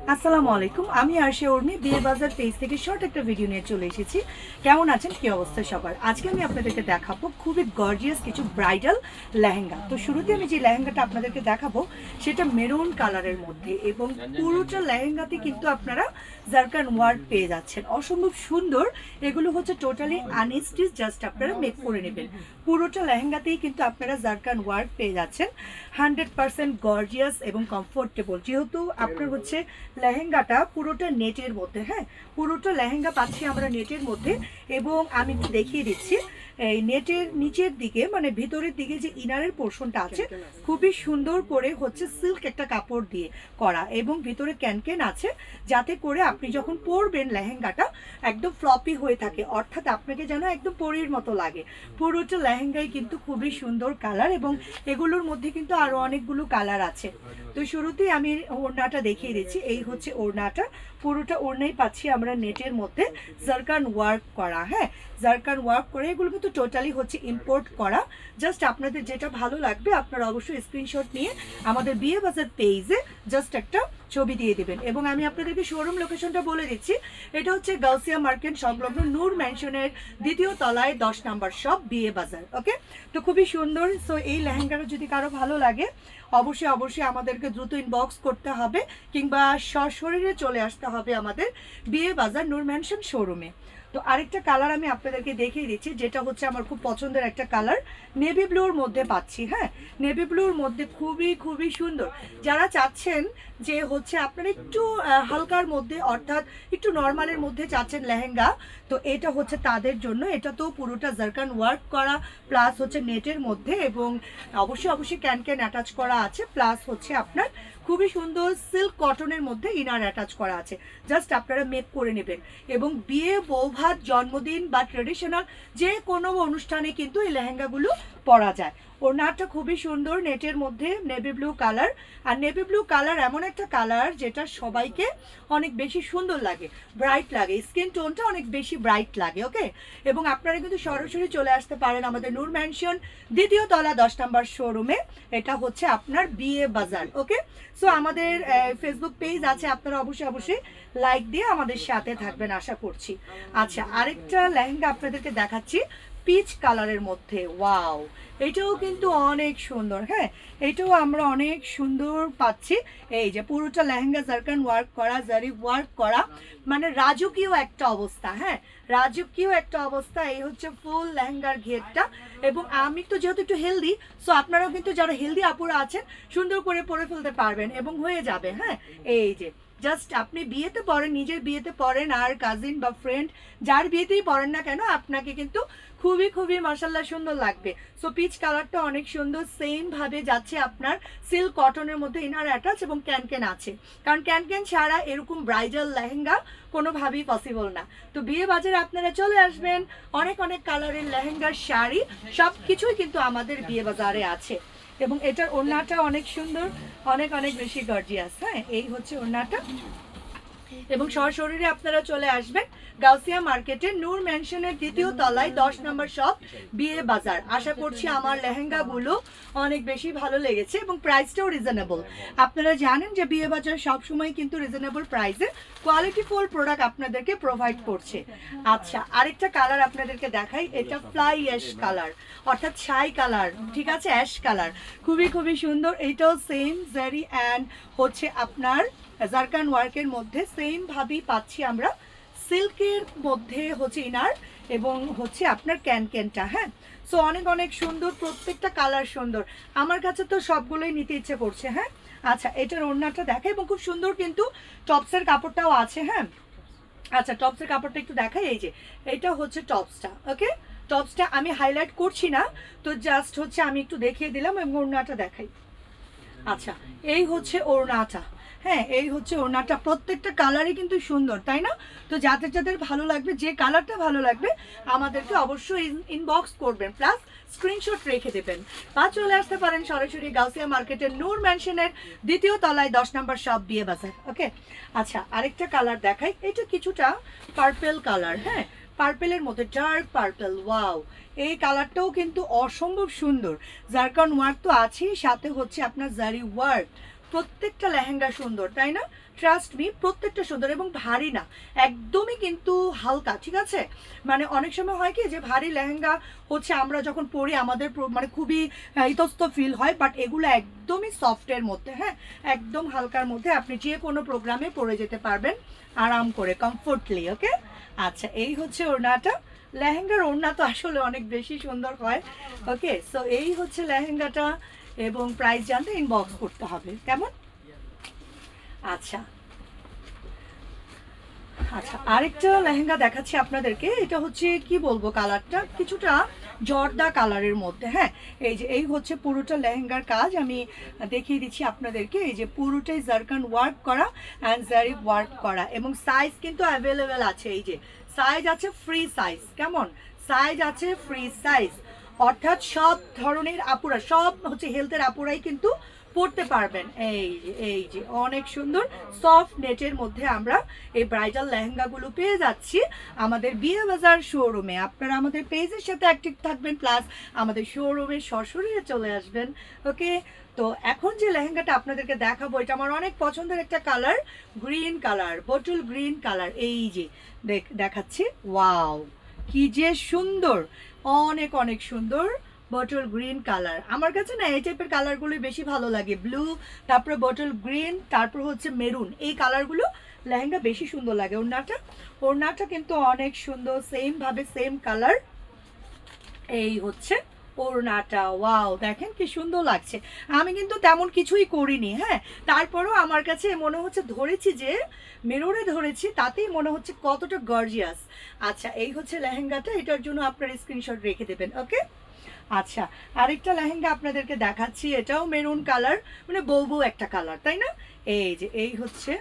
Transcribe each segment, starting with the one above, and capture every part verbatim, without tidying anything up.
আসসালামু আলাইকুম, আমি আরশে উর্মি বিয়ে বাজার পেজ থেকে শর্ট একটা ভিডিও নিয়ে চলে এসেছি। কেমন আছেন, কি অবস্থা সবার? আজকে আমি আপনাদেরকে দেখাবো খুবই গর্জিয়াস কিছু ব্রাইডাল লেহেঙ্গা। তো শুরুতে আমি যে লেহেঙ্গাটা আপনাদেরকে দেখাবো সেটা মেরুন কালারের মধ্যে, এবং পুরোটা লেহেঙ্গাতে কিন্তু আপনারা জারকান ওয়ার্ক পেয়ে যাচ্ছেন, অসম্ভব সুন্দর। এগুলো হচ্ছে টোটালি আনস্টিচ, জাস্ট আপনারা মেক করে নেবেন। পুরোটা লেহেঙ্গাতেই কিন্তু আপনারা জারকান ওয়ার্ক পেয়ে যাচ্ছেন, হান্ড্রেড পার্সেন্ট গর্জিয়াস এবং কমফোর্টেবল। যেহেতু আপনার হচ্ছে লেহেঙ্গাটা পুরোটা নেটের মধ্যে, হ্যাঁ পুরোটা লেহেঙ্গা পাচ্ছি আমরা নেটের মধ্যে। এবং আমি একটু দেখিয়ে দিচ্ছি, এই নেটের নিচের দিকে মানে ভিতরের দিকে যে ইনারের পোর্শনটা আছে খুবই সুন্দর করে হচ্ছে সিল্ক একটা কাপড় দিয়ে করা, এবং ভিতরে ক্যানকেন আছে যাতে করে আপনি যখন পরবেন লেহেঙ্গাটা একদম ফ্লপি হয়ে থাকে, অর্থাৎ আপনাকে যেন একদম পরীর মতো লাগে। পুরোটা লেহেঙ্গাই কিন্তু খুবই সুন্দর কালার, এবং এগুলোর মধ্যে কিন্তু আরো অনেকগুলো কালার আছে। তো শুরুতেই আমি ওড়নাটা দেখিয়ে দিচ্ছি। এই হচ্ছে ওড়নাটা, পুরোটা ওড়নাই পাচ্ছি আমরা নেটের মধ্যে জারকান ওয়ার্ক করা। হ্যাঁ জারকান ওয়ার্ক করে, এগুলো কিন্তু টোটালি হচ্ছে ইম্পোর্ট করা। জাস্ট আপনাদের যেটা ভালো লাগবে আপনারা অবশ্যই স্ক্রিনশট নিয়ে আমাদের বিয়ে বাজার পেজে জাস্ট একটা ছবি দিয়ে দিবেন। এবং আমি আপনাদেরকে শোরুম লোকেশনটা বলে দিচ্ছি, এটা হচ্ছে গাউসিয়া মার্কেট সংলগ্ন নূর ম্যানশনের দ্বিতীয় তলায় দশ নাম্বার শপ বিয়ে বাজার। ওকে, তো খুবই সুন্দর। সো এই লেহেঙ্গাটা যদি কারো ভালো লাগে অবশ্যই অবশ্যই আমাদেরকে দ্রুত ইনবক্স করতে হবে, কিংবা সশরীরে চলে আসতে হবে আমাদের বিয়ে বাজার নূর ম্যানশন শোরুমে। তো আরেকটা কালার আমি আপনাদেরকে দেখিয়ে দিচ্ছি, যেটা হচ্ছে আমার খুব পছন্দের একটা কালার, নেভি ব্লুর মধ্যে পাচ্ছি। হ্যাঁ নেভি ব্লুর মধ্যে খুবই খুবই সুন্দর। যারা চাচ্ছেন যে হচ্ছে আপনারা একটু হালকার মধ্যে অর্থাৎ একটু নর্মালের মধ্যে চাচ্ছেন লেহেঙ্গা, তো এটা হচ্ছে তাদের জন্য। এটা তো পুরোটা জারকান ওয়ার্ক করা, প্লাস হচ্ছে নেটের মধ্যে, এবং অবশ্যই অবশ্যই ক্যান ক্যান অ্যাটাচ করা আছে, প্লাস হচ্ছে আপনার খুবই সুন্দর সিল্ক কটনের মধ্যে ইনার অ্যাটাচ করা আছে। জাস্ট আপনারা মেক করে নেবেন, এবং বিয়ে, বৌভাত, জন্মদিন বা ট্রেডিশনাল যে কোনো অনুষ্ঠানে কিন্তু এই লেহেঙ্গাগুলো পরা যায়। ওড়নাটা খুবই সুন্দর, নেটের মধ্যে নেভি ব্লু কালার। আর নেভি ব্লু কালার এমন একটা কালার যেটা সবাইকে অনেক বেশি সুন্দর লাগে, ব্রাইট লাগে, স্কিন টোনটা অনেক বেশি ব্রাইট লাগে। ওকে, এবং আপনারা কিন্তু সরাসরি চলে আসতে পারেন আমাদের নূর ম্যানশন দ্বিতীয় তলা দশ নম্বর শোরুমে। এটা হচ্ছে আপনার বিয়ে বাজার। ওকে, সো আমাদের ফেসবুক পেজ আছে, আপনারা অবশ্যই অবশ্যই লাইক দিয়ে আমাদের সাথে থাকবেন আশা করছি। আচ্ছা, আরেকটা লেহেঙ্গা আপনাদেরকে দেখাচ্ছি পিচ কালারের মধ্যে। ওয়াও, এটাও কিন্তু অনেক সুন্দর। হ্যাঁ এটাও আমরা অনেক সুন্দর পাচ্ছি। এই যে পুরোটা লেহেঙ্গা জারকান ওয়ার্ক করা, জারি ওয়ার্ক করা, মানে রাজকীয় একটা অবস্থা। হ্যাঁ রাজকীয় একটা অবস্থা। এই হচ্ছে ফুল লেহেঙ্গার ঘেরটা। এবং আমি তো যেহেতু একটু হেলদি, সো আপনারাও কিন্তু যারা হেলদি আপুরা আছেন সুন্দর করে পরে ফেলতে পারবেন এবং হয়ে যাবে। হ্যাঁ এই যে জাস্ট আপনি বিয়েতে পরেন, নিজের বিয়েতে পরেন, আর কাজিন বা ফ্রেন্ড যার বিয়েতেই পরেন না কেন, আপনাকে কিন্তু খুবই খুবই মাশাআল্লাহ সুন্দর লাগবে। সো পিচ কালারটা অনেক সুন্দর, সেম ভাবে যাচ্ছে আপনার সিল্ক কটনের মধ্যে ইনার অ্যাটাচ, এবং ক্যানক্যান আছে, কারণ ক্যানক্যান ছাড়া এরকম ব্রাইডাল লেহেঙ্গা কোনোভাবেই পসিবল না। তো বিয়ে বাজারে আপনারা চলে আসবেন, অনেক অনেক কালারের লেহেঙ্গার শাড়ি সব কিছুই কিন্তু আমাদের বিয়ে বাজারে আছে। এবং এটার ওড়নাটা অনেক সুন্দর, অনেক অনেক বেশি গর্জিয়াস। হ্যাঁ এই হচ্ছে ওড়নাটা, এবং সরাসরি আপনারা চলে আসবেন গাউসিয়া মার্কেটের নূর ম্যানশনের দ্বিতীয় তলায় দশ নম্বর শপ বিয়ে বাজার। আশা করছি আমার লেহেঙ্গাগুলো অনেক বেশি ভালো লেগেছে, এবং প্রাইসটাও রিজনেবল। আপনারা জানেন যে বিয়ে বাজার সবসময় কিন্তু রিজনেবল প্রাইসে কোয়ালিটিফুল প্রোডাক্ট আপনাদেরকে প্রোভাইড করছে। আচ্ছা, আরেকটা কালার আপনাদেরকে দেখাই, এটা ফ্লাই অ্যাশ কালার, অর্থাৎ ছাই কালার, ঠিক আছে, অ্যাশ কালার, খুবই খুবই সুন্দর। এইটাও সেম জারি অ্যান্ড হচ্ছে আপনার জারকান ওয়ার্কের মধ্যে সেম ভাবেই পাচ্ছি আমরা সিল্কের মধ্যে হচ্ছে ইনার, এবং হচ্ছে আপনার ক্যানক্যানটা। হ্যাঁ সো অনেক অনেক সুন্দর, প্রত্যেকটা কালার সুন্দর, আমার কাছে তো সবগুলোই নিতে ইচ্ছে করছে। হ্যাঁ আচ্ছা, এটার ওড়নাটা দেখাই, এবং খুব সুন্দর কিন্তু টপসের কাপড়টাও আছে। হ্যাঁ আচ্ছা, টপসের কাপড়টা একটু দেখাই। এই যে এটা হচ্ছে টপসটা। ওকে, টপসটা আমি হাইলাইট করছি না, তো জাস্ট হচ্ছে আমি একটু দেখিয়ে দিলাম, এবং ওড়নাটা দেখাই। আচ্ছা, এই হচ্ছে ওড়নাটা। হ্যাঁ এই হচ্ছে ওড়নাটা, প্রত্যেকটা কালারই কিন্তু সুন্দর, তাই না? তো যাদের যাদের ভালো লাগবে, যে কালারটা ভালো লাগবে আমাদেরকে অবশ্যই ইনবক্স করবেন, প্লাস স্ক্রিনশট রেখে দেবেন, বা চলে আসতে পারেন সরাসরি গাউসিয়া মার্কেটের নূর ম্যানশনের দ্বিতীয় তলায় দশ নম্বর শপ বিয়ে বাজার। ওকে, আচ্ছা আরেকটা কালার দেখাই, এটা কিছুটা পার্পেল কালার। হ্যাঁ পার্পেলের মধ্যে ডার্ক পার্পেল। ওয়াও, এই কালারটাও কিন্তু অসম্ভব সুন্দর। জারকান ওয়ার্ক তো আছেই, সাথে হচ্ছে আপনার জারি ওয়ার্ক, প্রত্যেকটা লেহেঙ্গা সুন্দর, তাই না? ট্রাস্ট মি, প্রত্যেকটা সুন্দর এবং ভারী না, একদমই কিন্তু হালকা, ঠিক আছে? মানে অনেক সময় হয় কি যে ভারী লেহেঙ্গা হচ্ছে আমরা যখন পরি আমাদের মানে খুবই ইতস্ত ফিল হয়, বাট এগুলো একদমই সফটের মধ্যে, হ্যাঁ, একদম হালকার মধ্যে, আপনি যে কোনো প্রোগ্রামে পরে যেতে পারবেন আরাম করে, কমফোর্টলি। ওকে, আচ্ছা, এই হচ্ছে ওড়নাটা। লেহেঙ্গার ওড়না তো আসলে অনেক বেশি সুন্দর হয়। ওকে, সো এই হচ্ছে লেহেঙ্গাটা, এবং প্রাইস জানতে ইনবক্স করতে হবে, কেমন? আচ্ছা আচ্ছা আরেকটা লেহেঙ্গা দেখাচ্ছি আপনাদেরকে। এটা হচ্ছে কি বলবো, কালারটা কিছুটা জর্দা কালারের মধ্যে, হ্যাঁ। এই যে এই হচ্ছে পুরোটা লেহেঙ্গার কাজ, আমি দেখিয়ে দিচ্ছি আপনাদেরকে। এই যে পুরোটাই জারকান ওয়ার্ক করা অ্যান্ড জারি ওয়ার্ক করা, এবং সাইজ কিন্তু অ্যাভেলেবেল আছে। এই যে সাইজ আছে ফ্রি সাইজ, কেমন? সাইজ আছে ফ্রি সাইজ, অর্থাৎ সব ধরনের আপুরা, সব হচ্ছে হেলথের আপুরাই কিন্তু পড়তে পারবেন। এই যে এই যে অনেক সুন্দর সফট নেটের মধ্যে আমরা এই ব্রাইডাল লেহেঙ্গাগুলো পেয়ে যাচ্ছি আমাদের বিয়ে বাজার শোরুমে। আপনারা আমাদের পেজের সাথে অ্যাক্টিভ থাকবেন, প্লাস আমাদের শোরুমে সশরীরে চলে আসবেন। ওকে, তো এখন যে লেহেঙ্গাটা আপনাদেরকে দেখাবো, এটা আমার অনেক পছন্দের একটা colour, green colour, bottle green colour. এই যে দেখাচ্ছি, ওয়াও কি যে সুন্দর, অনেক অনেক সুন্দর বটল গ্রিন কালার। আমার কাছে না এই টাইপের কালারগুলো বেশি ভালো লাগে, ব্লু, তারপরে বটল গ্রিন, তারপর হচ্ছে মেরুন, এই কালারগুলো লেহেঙ্গা বেশি সুন্দর লাগে। ওড়নাটা ওড়নাটা কিন্তু অনেক সুন্দর, সেম ভাবে সেম কালার। এই হচ্ছে ওড়নাটা, ওয়াও দেখেন কি সুন্দর লাগছে। আমি কিন্তু তেমন কিছুই করিনি, হ্যাঁ, তারপরেও আমার কাছে মনে হচ্ছে ধরেছি যে মেরুনে ধরেছি, তাতেই মনে হচ্ছে কতটা গর্জিয়াস। আচ্ছা, এই হচ্ছে লেহেঙ্গাটা, এটার জন্য আপনারা স্ক্রিনশট রেখে দেবেন। ওকে, আচ্ছা আরেকটা লেহেঙ্গা আপনাদেরকে দেখাচ্ছি, এটাও মেরুন কালার, মানে বউ বউ একটা কালার, তাই না? এই যে এই হচ্ছে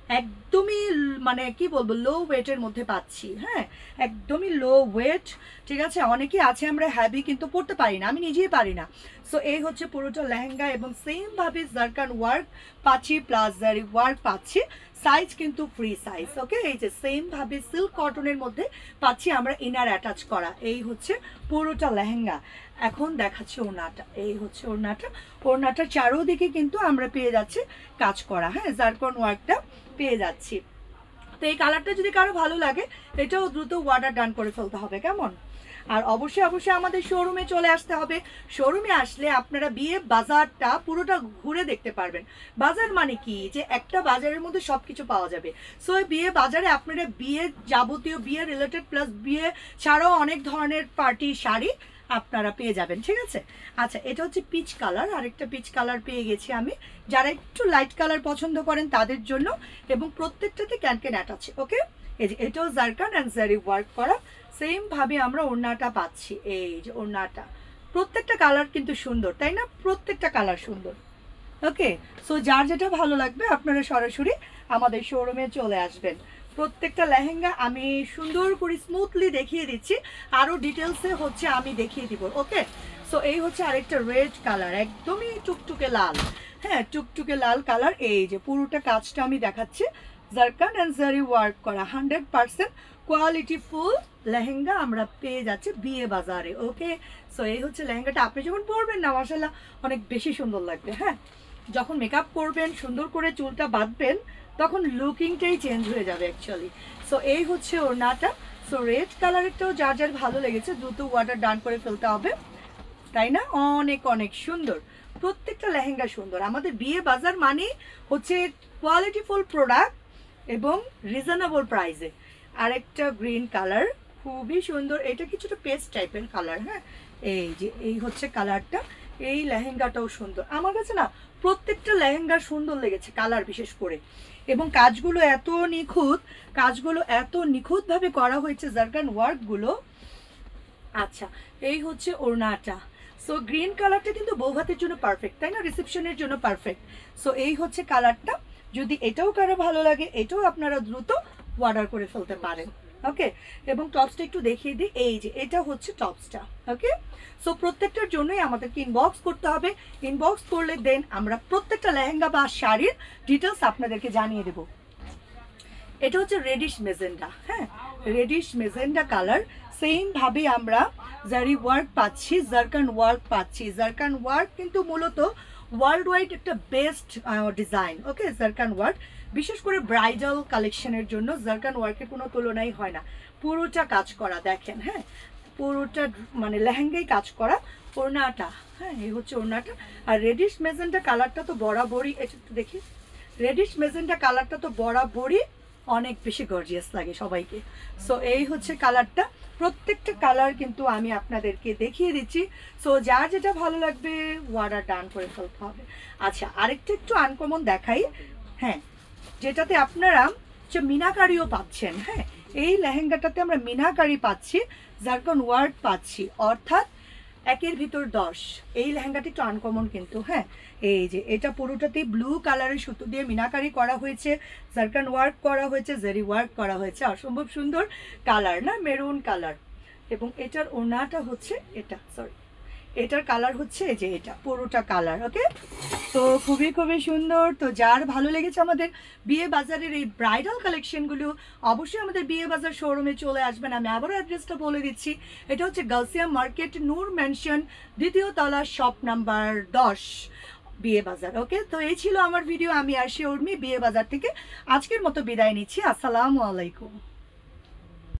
একদমই মানে কি বলবো, লো ওয়েটের মধ্যে পাচ্ছি, হ্যাঁ, একদমই লো ওয়েট, ঠিক আছে? অনেকেই আছে আমরা হ্যাভি কিন্তু পড়তে পারি না, আমি নিজেই পারি না। সো এই হচ্ছে পুরোটা লেহেঙ্গা, এবং সেম ভাবে জারকান ওয়ার্ক পাচ্ছি, প্লাস জারি ওয়ার্ক পাচ্ছি, সাইজ কিন্তু ফ্রি সাইজ। ওকে, এই যে সেম ভাবে সিল্ক কটনের মধ্যে পাচ্ছি আমরা ইনার অ্যাটাচ করা। এই হচ্ছে পুরোটা লেহেঙ্গা। এখন দেখাচ্ছি ওড়নাটা, এই হচ্ছে ওড়নাটা। ওড়নাটার চারোদিকে কিন্তু আমরা পেয়ে যাচ্ছি কাজ করা, হ্যাঁ, জারকন ওয়ার্কটা পেয়ে যাচ্ছি। তো এই কালারটা যদি কারো ভালো লাগে, এটাও দ্রুত ওয়াটার ডান করে ফেলতে হবে, কেমন? আর অবশ্যই অবশ্যই আমাদের শোরুমে চলে আসতে হবে। শোরুমে আসলে আপনারা বিয়ে বাজারটা পুরোটা ঘুরে দেখতে পারবেন। বাজার মানে কি, যে একটা বাজারের মধ্যে সব কিছু পাওয়া যাবে। সো বিয়ে বাজারে আপনারা বিয়ে যাবতীয় বিয়ে রিলেটেড প্লাস বিয়ে ছাড়াও অনেক ধরনের পার্টি শাড়ি আপনারা পেয়ে যাবেন, ঠিক আছে? আচ্ছা, এটা হচ্ছে পিচ কালার, আরেকটা পিচ কালার পেয়ে গেছি আমি, যারা একটু লাইট কালার পছন্দ করেন তাদের জন্য, এবং প্রত্যেকটাতে ক্যানকেন অ্যাটাচ। ওকে, এই যে এটাও জারকান অ্যান্ড জারি ওয়ার্ক করা, সেম ভাবে আমরা ওড়নাটা পাচ্ছি। এই যে ওড়নাটা, প্রত্যেকটা কালার কিন্তু সুন্দর, তাই না? প্রত্যেকটা কালার সুন্দর। ওকে, সো যার যেটা ভালো লাগবে আপনারা সরাসরি আমাদের শোরুমে চলে আসবেন। প্রত্যেকটা লেহেঙ্গা আমি সুন্দর করে স্মুথলি দেখিয়ে দিচ্ছি, আরও ডিটেলসে হচ্ছে আমি দেখিয়ে দিব। ওকে, সো এই হচ্ছে আরেকটা রেড কালার, একদমই টুকটুকে লাল, হ্যাঁ, টুকটুকে লাল কালার। এই যে পুরোটা কাজটা আমি দেখাচ্ছি, জারকান অ্যান্ড জারি ওয়ার্ক করা, hundred percent quality full lehenga আমরা পেয়ে যাচ্ছি বিয়ে বাজারে। ওকে, সো এই হচ্ছে লেহেঙ্গাটা। আপনি যখন পরবেন না, মাশাআল্লাহ অনেক বেশি সুন্দর লাগবে, হ্যাঁ, যখন মেকআপ করবেন, সুন্দর করে চুলটা বাঁধবেন, তখন লুকিংটাই চেঞ্জ হয়ে যাবে অ্যাকচুয়ালি। সো এই হচ্ছে ওড়নাটা। সো রেড কালারেরটাও যার যার ভালো লেগেছে দ্রুত ওয়াটার ডান করে ফেলতে হবে, তাই না? অনেক অনেক সুন্দর, প্রত্যেকটা লেহেঙ্গা সুন্দর। আমাদের বিয়ে বাজার মানে হচ্ছে কোয়ালিটিফুল প্রোডাক্ট এবং রিজনেবল প্রাইসে। আরেকটা গ্রিন কালার, খুবই সুন্দর, এটা কিছুটা পেস্ট টাইপের কালার, হ্যাঁ, এই যে এই হচ্ছে কালারটা। এই লেহেঙ্গাটাও সুন্দর, আমার কাছে না প্রত্যেকটা লেহেঙ্গা সুন্দর লেগেছে, কালার বিশেষ করে, এবং কাজগুলো এত নিখুঁত, কাজগুলো এত নিখুঁতভাবে করা হয়েছে জারকান ওয়ার্কগুলো। আচ্ছা, এই হচ্ছে ওড়নাটা। সো গ্রিন কালারটা কিন্তু বৌভাতের জন্য পারফেক্ট, তাই না? রিসেপশনের জন্য পারফেক্ট। সো এই হচ্ছে কালারটা, যদি এটাও কারো ভালো লাগে, এটাও আপনারা দ্রুত অর্ডার করে ফেলতে পারেন। ওকে, এবং টপসটা একটু দেখিয়ে দিই, এই যে এটা হচ্ছে টপসটা। ওকে, সো প্রত্যেকটার জন্যই আমাদেরকে ইনবক্স করতে হবে। ইনবক্স করলে দেন আমরা প্রত্যেকটা লেহেঙ্গা বা শাড়ির ডিটেলস আপনাদেরকে জানিয়ে দেব। এটা হচ্ছে রেডিশ মেজেন্ডা, হ্যাঁ, রেডিশ মেজেন্ডা কালার, সেম ভাবে আমরা জারি ওয়ার্ক পাচ্ছি, জারকান ওয়ার্ক পাচ্ছি। জারকান ওয়ার্ক কিন্তু মূলত ওয়ার্ল্ড ওয়াইড একটা best design. Okay, zircon work, বিশেষ করে ব্রাইডাল কালেকশনের জন্য জারকান ওয়ার্কের কোনো তুলনাই হয় না। পুরোটা কাজ করা দেখেন, হ্যাঁ পুরোটা মানে লেহেঙ্গাই কাজ করা। ওড়নাটা, হ্যাঁ এই হচ্ছে ওড়নাটা। আর রেডিশ মেজেন্টা কালারটা তো বরাবরই, এটা একটু দেখি, রেডিশ মেজেন্টা কালারটা তো বরাবরই অনেক বেশি গর্জিয়াস লাগে সবাইকে। সো এই হচ্ছে কালারটা, প্রত্যেকটা কালার কিন্তু আমি আপনাদেরকে দেখিয়ে দিচ্ছি। সো যার যেটা ভালো লাগবে ওয়ার্ডার ডান করে ফেলতে হবে। আচ্ছা, আরেকটা একটু আনকমন দেখাই, হ্যাঁ যেটাতে আপনারা যে মিনাকারিও পাচ্ছেন। হ্যাঁ এই লেহেঙ্গাটাতে আমরা মিনাকারি পাচ্ছি, জারকন ওয়ার্ক পাচ্ছি, অর্থাৎ একের ভিতর দশ। এই লেহেঙ্গাটি একটু আনকমন কিন্তু, হ্যাঁ এই যে এটা পুরোটাতেই ব্লু কালারের সুতো দিয়ে মিনাকারি করা হয়েছে, জারকান ওয়ার্ক করা হয়েছে, জেরি ওয়ার্ক করা হয়েছে, অসম্ভব সুন্দর কালার না, মেরুন কালার। এবং এটার ওড়নাটা হচ্ছে এটা, সরি এটার কালার হচ্ছে এই যে এটা পুরোটা কালার। ওকে, তো খুবই খুবই সুন্দর। তো যার ভালো লেগেছে আমাদের বিয়ে বাজারের এই ব্রাইডাল কালেকশনগুলো, অবশ্যই আমাদের বিয়ে বাজার শোরুমে চলে আসবেন। আমি আবারও অ্যাড্রেসটা বলে দিচ্ছি, এটা হচ্ছে গাউসিয়া মার্কেট, নূর ম্যানশন, দ্বিতীয় তলা, শপ নাম্বার দশ, বিয়ে বাজার। ওকে, তো এই ছিল আমার ভিডিও। আমি আরশি উর্মি বিয়ে বাজার থেকে আজকের মতো বিদায় নিচ্ছি। আসসালামু আলাইকুম।